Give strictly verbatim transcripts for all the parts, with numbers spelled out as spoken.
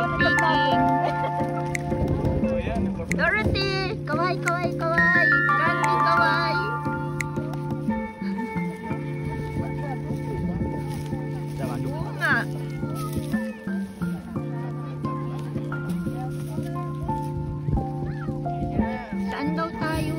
speaking. Dorothy! Kawai, kawai, kawai! Candy, kawai! Oo nga. Saan daw tayo?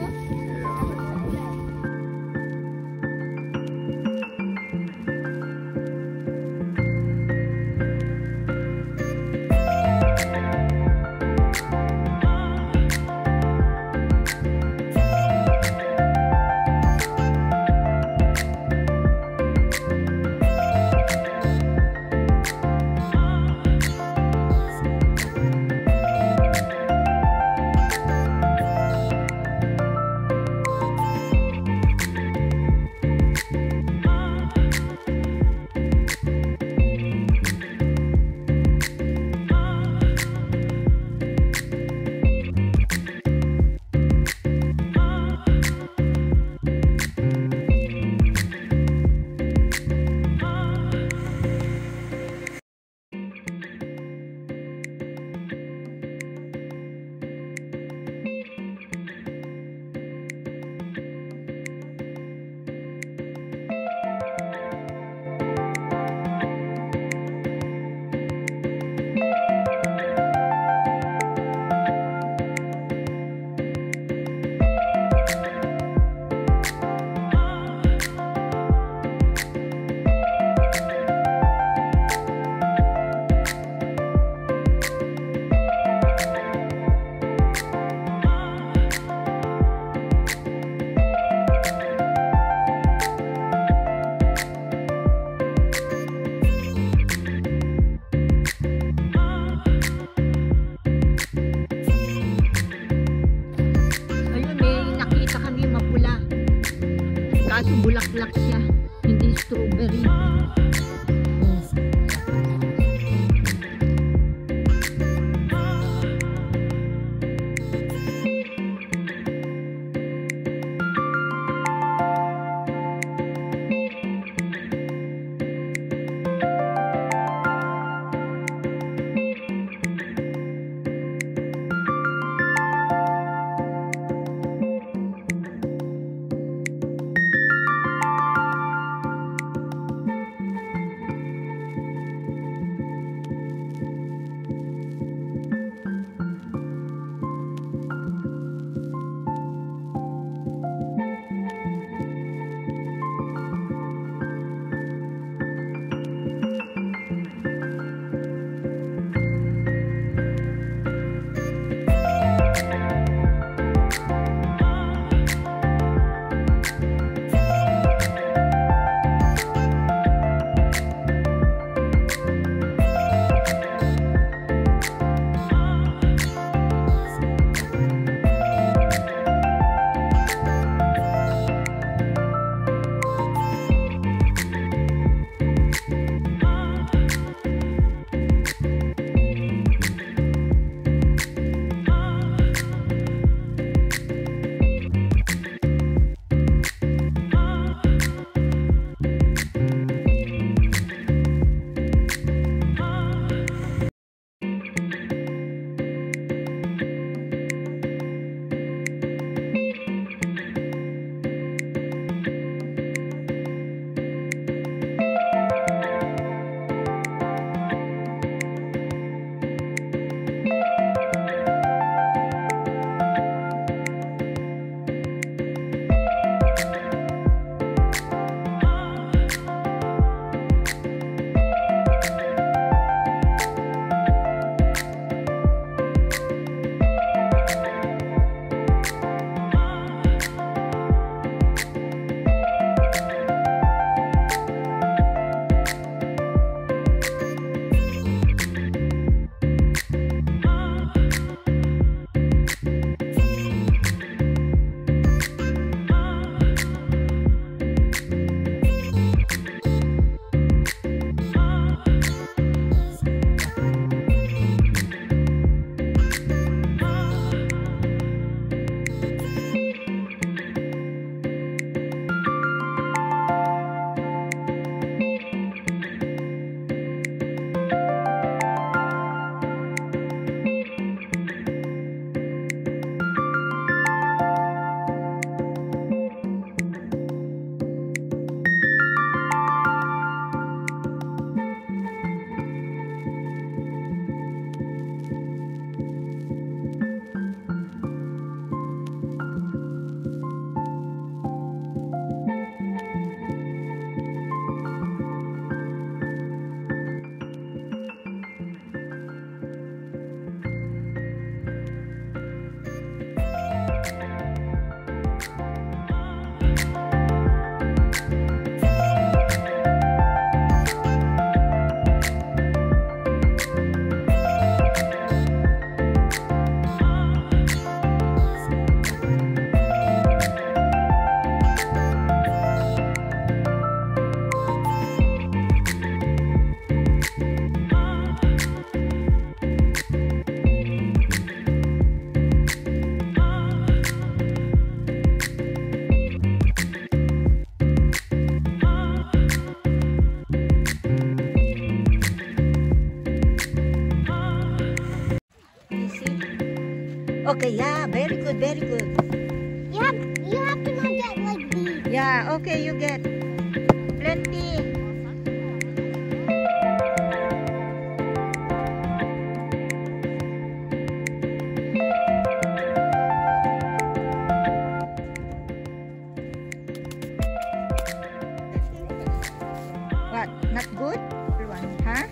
Kaso bulaklak siya, hindi strawberry. Okay, yeah, very good, very good. You have you have to not get like these. Yeah, okay, you get plenty. What? Not good? Huh?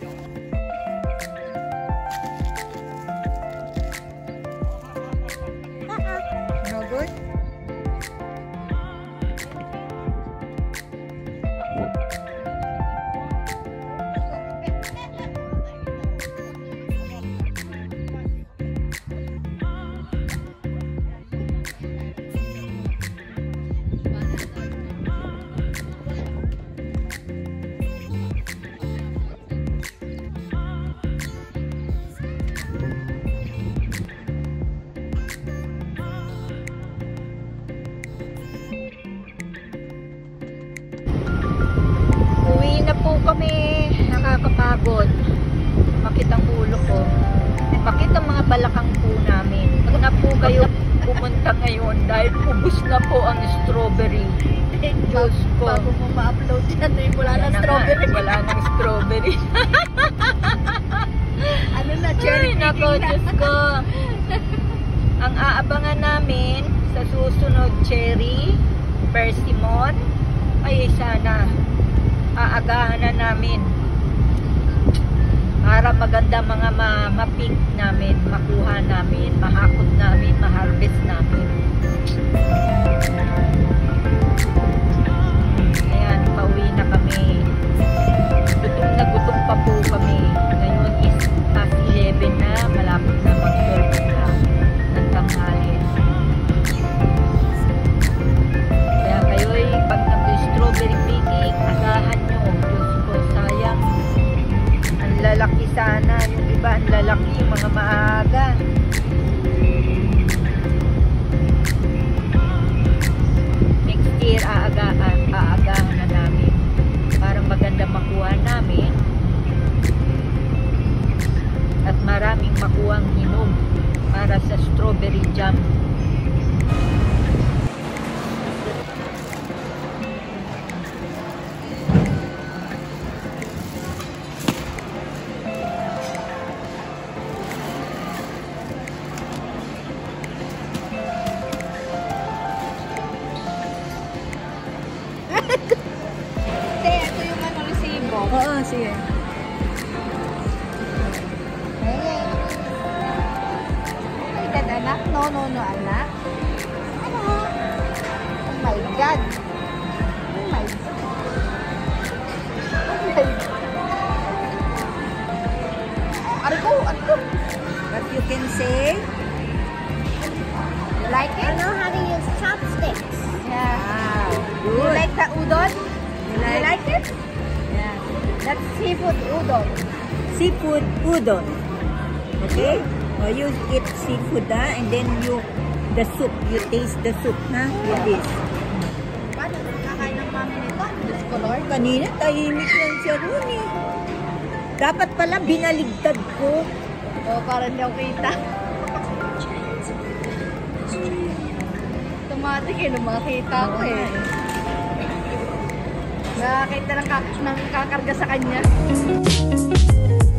No good? Uwi na po kami. Nakakapagod. Makit ang ulo ko. Makit ang mga balakang po namin. Huwag na po kayo pumunta ngayon dahil ubus na po ang strawberry. Diyos ko. Bago mo ma-upload yan, eh, wala Yan na na nga, strawberry. wala nang strawberry. Ano na, cherry Ay, nako, picking na. Diyos ko. Ang aabangan namin sa susunod cherry, persimmon, ay sana aagahan na namin para maganda mga ma- ma-pink namin, makuha namin, mahakot namin, ma-harvest namin. Ayan, pauwi na kami. Gutom na gutom pa po kami. Ngayon is past eleven na, malapit na mag-twelve na ng tanghali. Kaya kayo'y pag nag-strawberry picking, agahan nyo. Diyos ko, sayang. Ang lalaki sana. Yung iba, ang lalaki. Yung mga maaga. Next year, aagahan. Aagahan na namin. Parang maganda makuha namin. At maraming makuhang hinog para sa strawberry jam. Te, ito yung ano, resibo. Oo, sige. Ay, dad, anak. No, no, no, anak. Ano? Oh my God. Oh my God. Oh my God. Ariko, ariko. What you can say? You like it? I know how to use chopsticks. Yeah. Wow, You good. like the udon? You You like- like it? Yeah. That's seafood udon. Seafood udon. Okay? Or you eat seafood, ha? And then you, the soup, you taste the soup, ha? With this. Paano kakain ng mami nito? Diyos ko, Lord. Kanina, tahimik lang siya ron, eh. Dapat pala binaligtad ko. Oh, para hindi ako kita. Automatic eh, nung makita ko eh. Nakakita ng, kak ng kakarga sa kanya.